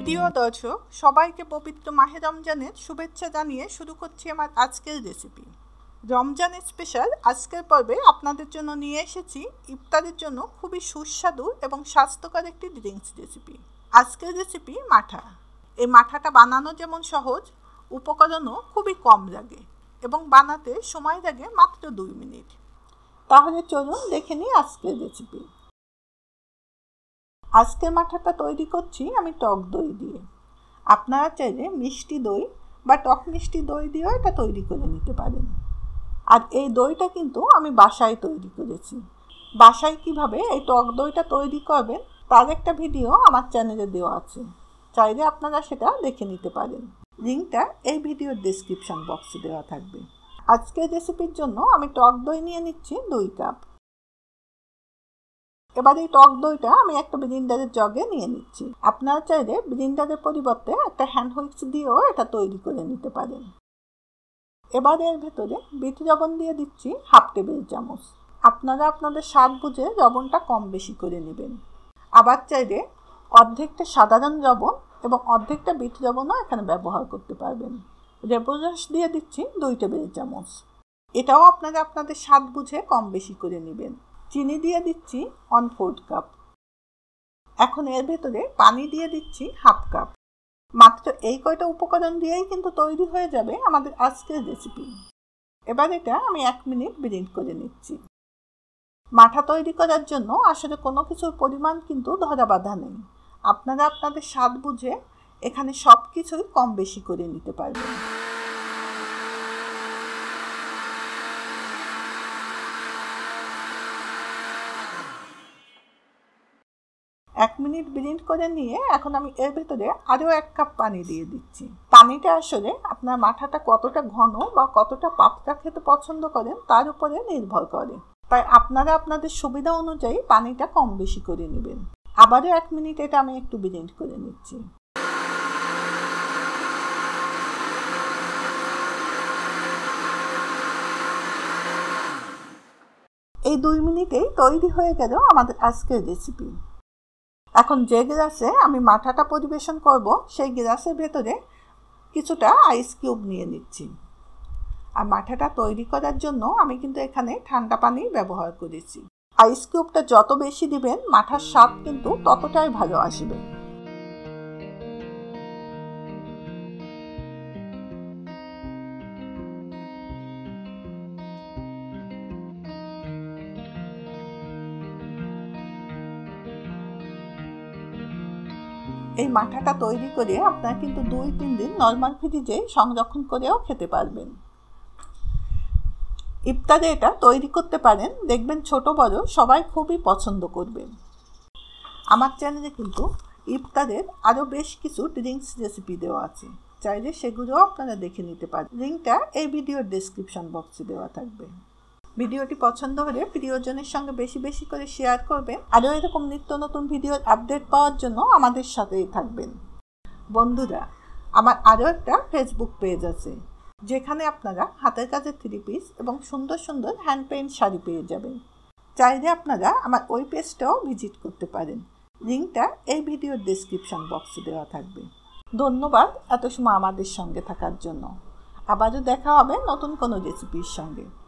প্রিয় দর্শক, সবাইকে পবিত্র মাহে রমজানের শুভেচ্ছা জানিয়ে শুরু করছি আমার আজকের রেসিপি। রমজান স্পেশাল আজকের পর্বে আপনাদের জন্য নিয়ে এসেছি ইফতারের জন্য খুবই সুস্বাদু এবং স্বাস্থ্যকর একটি ড্রিঙ্কস রেসিপি। আজকের রেসিপি মাঠা। এই মাঠাটা বানানো যেমন সহজ, উপকরণও খুবই কম লাগে এবং বানাতে সময় লাগে মাত্র 2 মিনিট। তাহলে চলুন দেখে নিই আজকের রেসিপি। আজকের মাঠাটা তৈরি করছি আমি টক দই দিয়ে। আপনারা চাইলে মিষ্টি দই বা টক মিষ্টি দই দিয়েও এটা তৈরি করে নিতে পারেন। আর এই দইটা কিন্তু আমি বাসায় তৈরি করেছি। বাসায় কিভাবে এই টক দইটা তৈরি করবেন তার একটা ভিডিও আমার চ্যানেলে দেওয়া আছে, চাইলে আপনারা সেটা দেখে নিতে পারেন। লিঙ্কটা এই ভিডিওর ডেসক্রিপশন বক্সে দেওয়া থাকবে। আজকের রেসিপির জন্য আমি টক দই নিয়ে নিচ্ছি 2 কাপ। এবার এই টক দইটা আমি একটা ব্লেন্ডারের জগে নিয়ে নিচ্ছি। আপনারা চাইলে ব্লেন্ডারের পরিবর্তে একটা হ্যান্ড হুইস্ক দিয়েও এটা তৈরি করে নিতে পারেন। এবার এর ভেতরে বিট লবণ দিয়ে দিচ্ছি 1/2 টেবিল চামচ। আপনারা আপনাদের স্বাদ বুঝে লবণটা কম বেশি করে নেবেন। আবার চাইলে অর্ধেকটা সাধারণ লবণ এবং অর্ধেকটা বিট লবণও এখানে ব্যবহার করতে পারবেন। লেবুর রস দিয়ে দিচ্ছি 2 টেবিল চামচ। এটাও আপনারা আপনাদের স্বাদ বুঝে কম বেশি করে নেবেন। চিনি দিয়ে দিচ্ছি 1/4 কাপ। এখন এর ভেতরে পানি দিয়ে দিচ্ছি 1/2 কাপ। মাত্র এই কয়টা উপকরণ দিয়েই কিন্তু তৈরি হয়ে যাবে আমাদের আজকের রেসিপি। এবার এটা আমি 1 মিনিট ব্লেন্ড করে নিচ্ছি। মাঠা তৈরি করার জন্য আসলে কোনো কিছুর পরিমাণ কিন্তু ধরা বাঁধা নেই। আপনারা আপনাদের স্বাদ বুঝে এখানে সব কিছুই কম বেশি করে নিতে পারবেন। এক মিনিট ব্লেন্ড করে নিয়ে এখন আমি এর ভেতরে আরও 1 কাপ পানি দিয়ে দিচ্ছি। পানিটা আসলে আপনার মাঠাটা কতটা ঘন বা কতটা পাতলা খেতে পছন্দ করেন তার উপরে নির্ভর করে, তাই আপনারা আপনাদের সুবিধা অনুযায়ী পানিটা কম বেশি করে নেবেন। আবারও 1 মিনিট এটা আমি একটু ব্লেন্ড করে নিচ্ছি। এই 2 মিনিটেই তৈরি হয়ে গেল আমাদের আজকের রেসিপি। এখন যে গ্লাসে আমি মাঠাটা পরিবেশন করব সেই গ্লাসের ভেতরে কিছুটা আইস কিউব নিয়ে নিচ্ছি। আর মাঠাটা তৈরি করার জন্য আমি কিন্তু এখানে ঠান্ডা পানি ব্যবহার করেছি। আইস কিউবটা যত বেশি দিবেন মাঠার স্বাদ কিন্তু ততটাই ভালো আসবে। এই মাঠাটা তৈরি করে আপনারা কিন্তু 2-3 দিন নর্মাল ফ্রিজে সংরক্ষণ করেও খেতে পারবেন। ইফতারে এটা তৈরি করতে পারেন, দেখবেন ছোট বড় সবাই খুবই পছন্দ করবেন। আমার চ্যানেলে কিন্তু ইফতারের আরও বেশ কিছু ড্রিঙ্কস রেসিপি দেওয়া আছে, চাইলে সেগুলোও আপনারা দেখে নিতে পারেন। লিঙ্কটা এই ভিডিওর ডেসক্রিপশন বক্সে দেওয়া থাকবে। ভিডিওটি পছন্দ হলে প্রিয়জনের সঙ্গে বেশি বেশি করে শেয়ার করবেন। আরও এরকম নিত্য নতুন ভিডিওর আপডেট পাওয়ার জন্য আমাদের সাথেই থাকবেন। বন্ধুরা, আমার আরও একটা ফেসবুক পেজ আছে যেখানে আপনারা হাতের কাজের 3 পিস এবং সুন্দর সুন্দর হ্যান্ড পেইন্ট শাড়ি পেয়ে যাবেন। চাইলে আপনারা আমার ওই পেজটাও ভিজিট করতে পারেন। লিঙ্কটা এই ভিডিওর ডেসক্রিপশন বক্সে দেওয়া থাকবে। ধন্যবাদ এত সময় আমাদের সঙ্গে থাকার জন্য। আবারও দেখা হবে নতুন কোনো রেসিপির সঙ্গে।